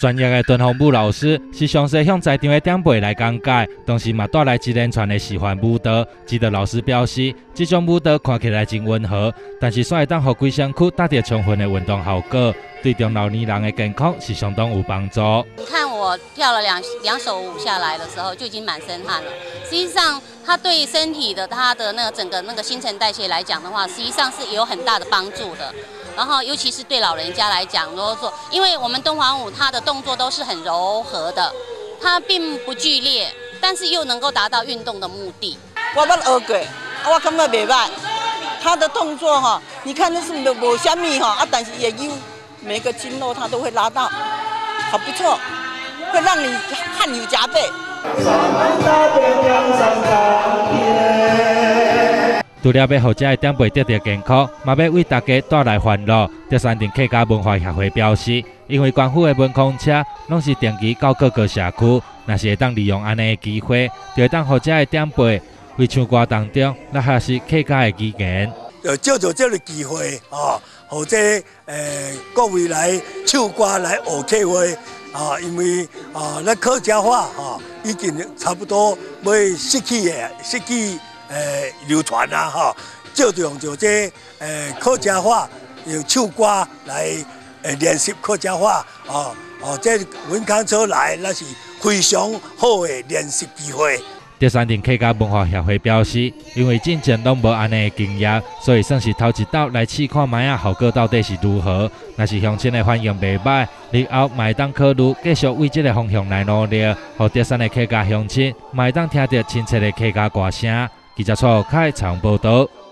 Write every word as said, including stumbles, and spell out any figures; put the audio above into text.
专业的敦煌舞老师是详细向在场的长辈来讲解，同时嘛带来一连串的示范舞蹈。指导老师表示，这种舞蹈看起来真温和，但是煞会当予规身躯达到充分的运动效果，对中老年人的健康是相当有帮助。 你看我跳了两两首舞下来的时候，就已经满身汗了。实际上，它对身体的它的那个整个那个新陈代谢来讲的话，实际上是有很大的帮助的。然后，尤其是对老人家来讲，如果说，因为我们敦煌舞它的动作都是很柔和的，它并不剧烈，但是又能够达到运动的目的。 我捌学过，我感觉袂歹。他的动作哈，你看那是没无虾米哈啊，但是也有每个经络它都会拉到，好不错，会让你汗流浃背。 除了要让这的长辈得到健康，嘛要为大家带来欢乐。德山镇客家文化协会表示，因为官府的文康车拢是定期到各个社区，若是会当利用安尼的机会，就会当让这的长辈为唱歌当中来学习客家的语言。 就借着这个机会啊，或者诶各位来唱歌来学客话啊，因为啊，咱客家话啊已经差不多要失去的，失去。诶，流传啊，哈，就用就这诶客家话用唱歌来诶练习客家话，哦哦，这文康车来那是非常好的练习机会。 德山镇客家文化协会表示，因为之前拢无安尼的经验，所以算是头一道来试看卖啊效果到底是如何。若是乡亲的反应袂歹，日后嘛会当考虑继续为这个方向来努力，让德山的客家乡亲嘛会当听到亲切的客家歌声。记者蔡凯采访报道。